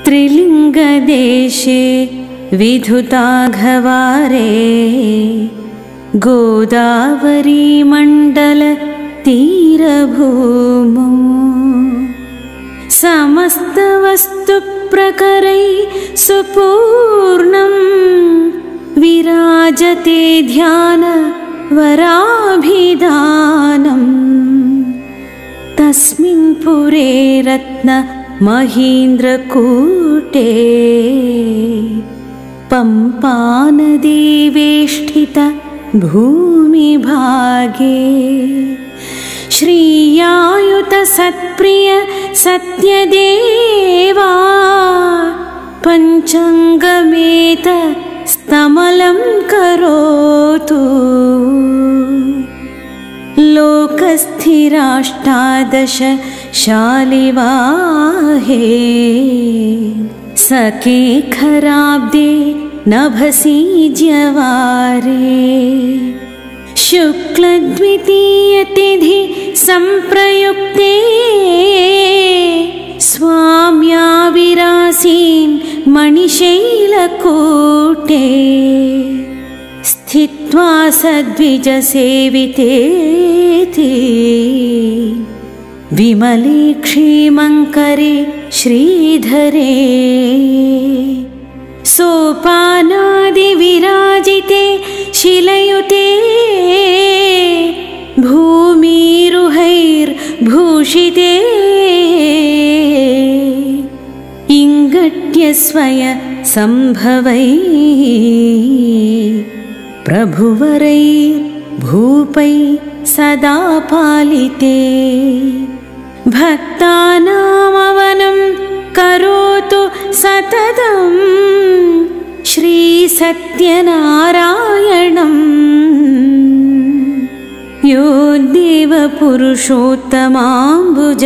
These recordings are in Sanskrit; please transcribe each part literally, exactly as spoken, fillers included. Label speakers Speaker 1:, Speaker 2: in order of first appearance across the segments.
Speaker 1: त्रिलिंगदेशे विधुताघवारे गोदावरी मंडल तीरभूमौ समस्त वस्तु प्रकरै सुपूर्णं विराजते ध्यान वराभिधानं तस्मिन् पुरे रत्न महीन्द्रकूटे पंपानदी वेष्टित भूमिभागे श्रीयायुत सत्प्रिय सत्यदेवा पञ्चाङ्गमेत स्तमलं करोतु लोकस्थिराष्टादश शालिवाहे सखे खराब्दे नभसि ज्यवारे शुक्लद्वितीयतिथि संप्रयुक्ते स्वाम्याविरासीन् मणिशैलकूटे स्थित्वा सद्विजसेविते विमले क्षीमङ्करे श्रीधरे सोपानादिविराजिते शिलयुते भूमिरुहैर्भूषिते इंगट्यस्वय संभवै प्रभुवरैर्भूपै सदा पालिते भक्तानामवनं करोतु सततं श्री सत्यनारायणं यो देवपुरुषोत्तमाम्बुज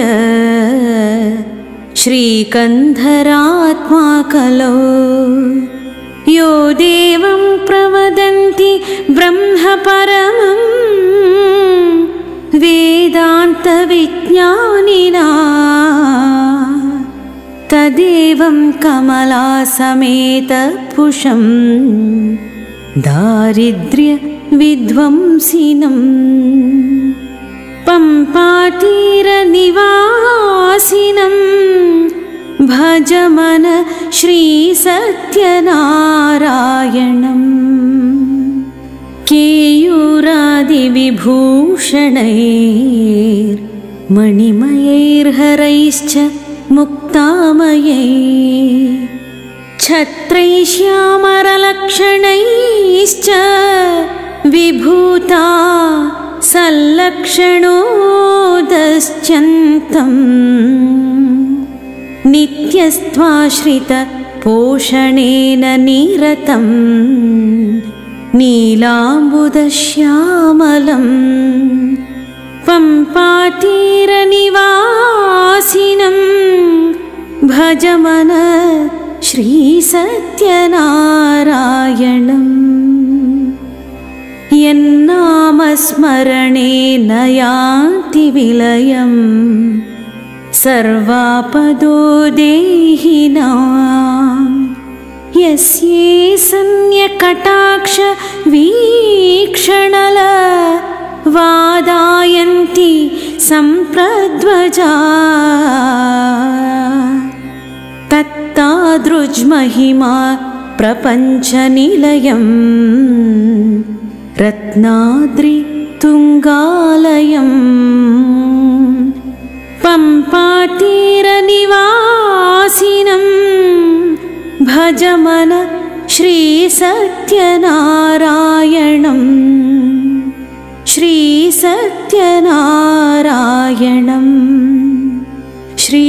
Speaker 1: श्रीकन्धरात्मा कलो यो देवं प्रवदन्ति ब्रह्म परमं वेदान्तविज्ञानिना तदेवं कमलासमेत पुषं दारिद्र्य विध्वंसिनं पंपातीरनिवासिनं भजमन श्री सत्यनारायणम् केयूरादिविभूषणैर्मणिमयैर्हरैश्च मुक्तामयैः छत्रैश्यामरलक्षणैश्च विभूता सल्लक्षणोदश्चन्तम् नित्यस्त्वाश्रित पोषणेन निरतं नीलाम्बुदश्यामलं पंपातीरनिवासिनं भजमन श्री सत्यनारायणम् यन्नामस्मरणेन यान्ति विलयम् सर्वापदो देहिनां यस्ये सन्यकटाक्ष वीक्षणल वादायन्ति सम्प्रध्वजा तत्तादृज्महिमा प्रपञ्चनिलयं रत्नाद्रि तुङ्गालयम् पंपातीरनिवासिनं भजमन श्री सत्यनारायणं श्री सत्यनारायणं श्री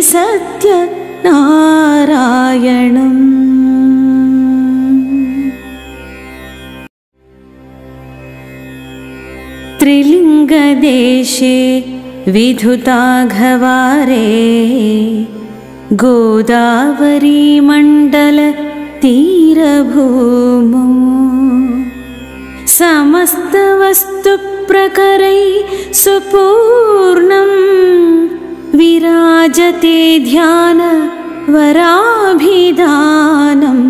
Speaker 1: सत्यनारायणम् त्रिलिंगदेशे विधुताघवारे गोदावरी मंडल तीरभूमौ समस्त वस्तु प्रकरै सुपूर्णं विराजते ध्यान वराभिधानम्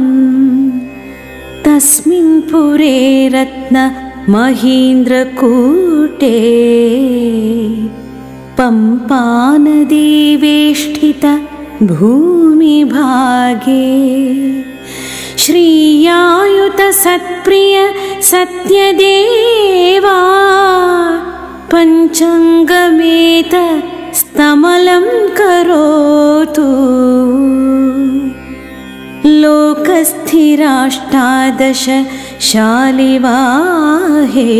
Speaker 1: तस्मिन् पुरे रत्न महीन्द्रकूटे पम्पानदी वेष्टित भूमिभागे श्रीयायुत सत्प्रिय सत्यदेवा पञ्चङ्गमेत स्तमलं करोतु लोकस्थिराष्टादश शालिवाहे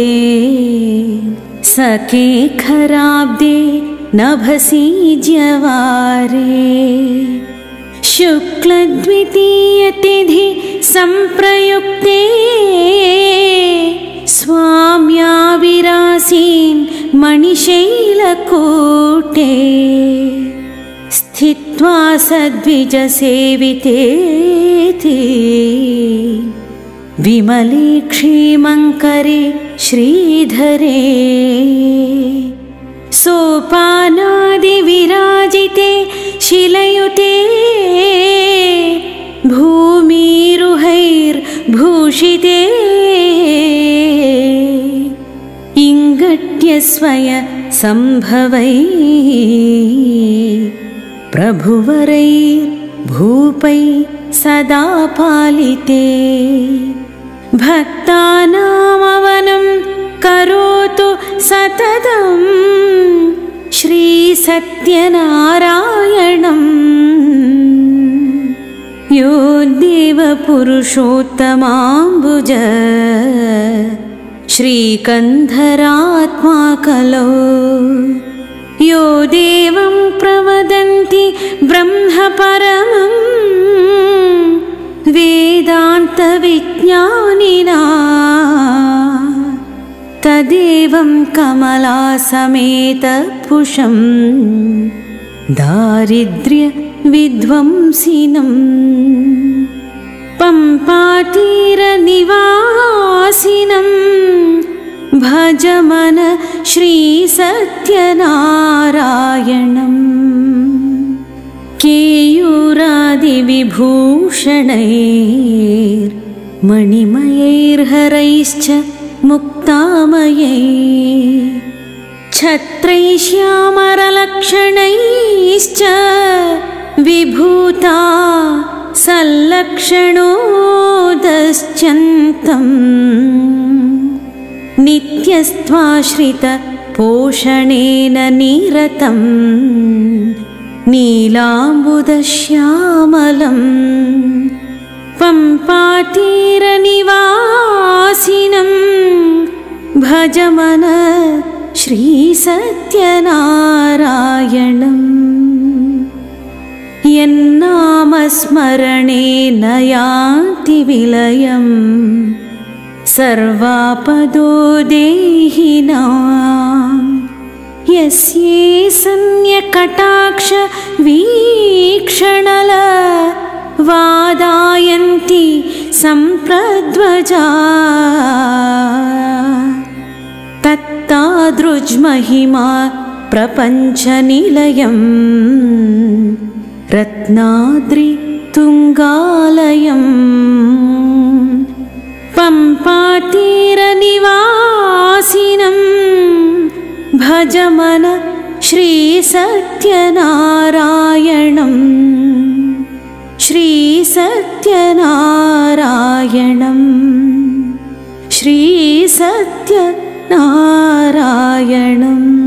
Speaker 1: सखे खराब्दे नभसि ज्यवारे शुक्लद्वितीयतिथि संप्रयुक्ते स्वाम्याविरासीन् मणिशैलकूटे स्थित्वा सद्विजसेविते विमले क्षीमङ्करे श्रीधरे सोपानादिविराजिते शिलयुते भूमिरुहैर्भूषिते इङ्गट्यस्वय सम्भवै प्रभुवरैर्भूपै सदा पालिते भक्तानामवनं करोतु सततं श्रीसत्यनारायणम् यो देवपुरुषोत्तमाम्बुज श्रीकन्धरात्मा कलो यो देवं प्रवदन्ति ब्रह्मपरमं वेदान्तविज्ञानिना तदेवं कमलासमेतपुषं दारिद्र्यविध्वंसिनं पम्पातीरनिवासिनं भजमन श्रीसत्यनारायणम् केयूरादिविभूषणैर्मणिमयैर्हरैश्च मुक्तामयै छत्रैश्यामरलक्षणैश्च विभूता सल्लक्षणोदश्चन्तम् नित्यस्त्वाश्रितपोषणेन निरतम् नीलाम्बुदश्यामलम् पम्पातीरनिवासिनं भजमन श्रीसत्यनारायणम् यन्नामस्मरणेन यान्ति विलयम् सर्वापदो देहिनां यस्ये सन्यकटाक्ष वीक्षणल वादायन्ति सम्प्रध्वजा तत्तादृज्महिमा प्रपञ्चनिलयम् रत्नाद्रितुङ्गालयम् पम्पातीरनिवासिनं भजमन श्रीसत्यनारायणम् श्रीसत्यनारायणम् श्रीसत्यनारायणम्।